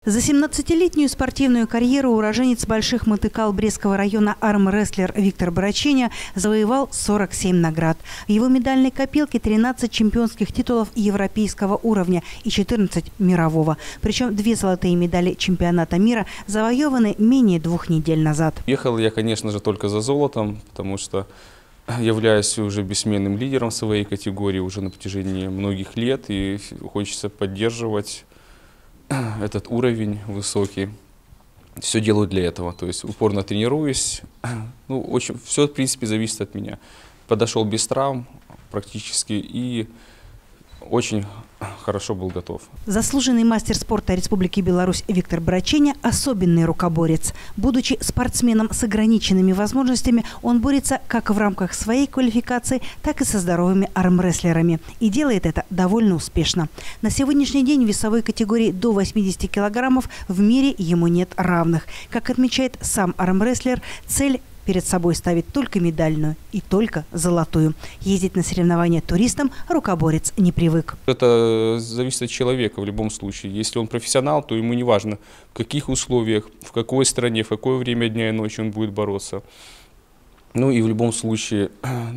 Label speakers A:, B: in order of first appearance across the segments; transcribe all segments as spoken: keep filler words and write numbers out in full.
A: За семнадцатилетнюю спортивную карьеру уроженец Больших Мотыкал Брестского района армрестлер Виктор Браченя завоевал сорок семь наград. В его медальной копилке тринадцать чемпионских титулов европейского уровня и четырнадцать мирового. Причем две золотые медали чемпионата мира завоеваны менее двух недель назад.
B: Ехал я, конечно же, только за золотом, потому что являюсь уже бессменным лидером своей категории уже на протяжении многих лет, и хочется поддерживать этот уровень высокий. Все делаю для этого, то есть упорно тренируюсь. Ну, очень, все, в принципе, зависит от меня. Подошел без травм практически и очень хорошо был готов.
A: Заслуженный мастер спорта Республики Беларусь Виктор Браченя – особенный рукоборец. Будучи спортсменом с ограниченными возможностями, он борется как в рамках своей квалификации, так и со здоровыми армрестлерами. И делает это довольно успешно. На сегодняшний день в весовой категории до восьмидесяти килограммов в мире ему нет равных. Как отмечает сам армрестлер, цель – перед собой ставит только медальную и только золотую. Ездить на соревнования туристам рукоборец не привык.
B: Это зависит от человека в любом случае. Если он профессионал, то ему не важно, в каких условиях, в какой стране, в какое время дня и ночи он будет бороться. Ну и в любом случае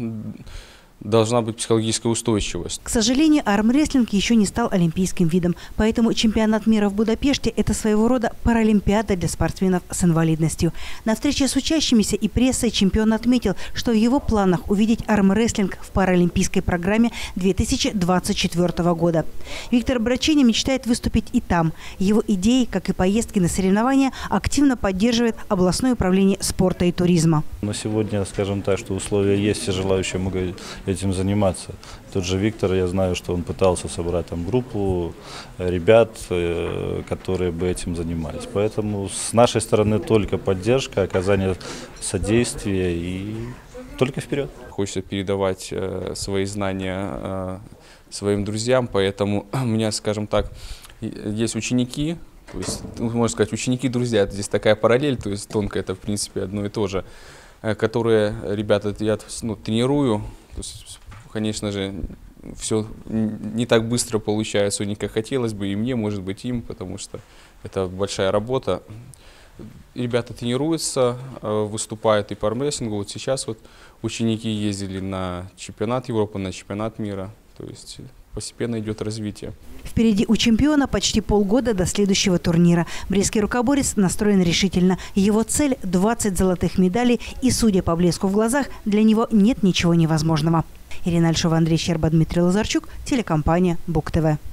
B: должна быть психологическая устойчивость.
A: К сожалению, армрестлинг еще не стал олимпийским видом, поэтому чемпионат мира в Будапеште – это своего рода паралимпиада для спортсменов с инвалидностью. На встрече с учащимися и прессой чемпион отметил, что в его планах увидеть армрестлинг в паралимпийской программе две тысячи двадцать четвёртого года. Виктор Браченя мечтает выступить и там. Его идеи, как и поездки на соревнования, активно поддерживает областное управление спорта и туризма.
C: На сегодня, скажем так, что условия есть, все желающие могут этим заниматься. Тот же Виктор, я знаю, что он пытался собрать там группу ребят, которые бы этим занимались. Поэтому с нашей стороны только поддержка, оказание содействия и только вперед.
B: Хочется передавать э, свои знания э, своим друзьям, поэтому у меня, скажем так, есть ученики, то есть, можно сказать, ученики-друзья, здесь такая параллель, то есть тонко это, в принципе, одно и то же, которые, ребята, я ну, тренирую. То есть, конечно же, все не так быстро получается у них, как хотелось бы, и мне, может быть, им, потому что это большая работа. Ребята тренируются, выступают и по армрестлингу. Вот сейчас вот ученики ездили на чемпионат Европы, на чемпионат мира. То есть постепенно идет развитие.
A: Впереди у чемпиона почти полгода до следующего турнира. Брестский рукоборец настроен решительно. Его цель – двадцать золотых медалей, и, судя по блеску в глазах, для него нет ничего невозможного. Ирина Альшова, Андрей Щерба, Дмитрий Лазарчук, телекомпания БугТВ.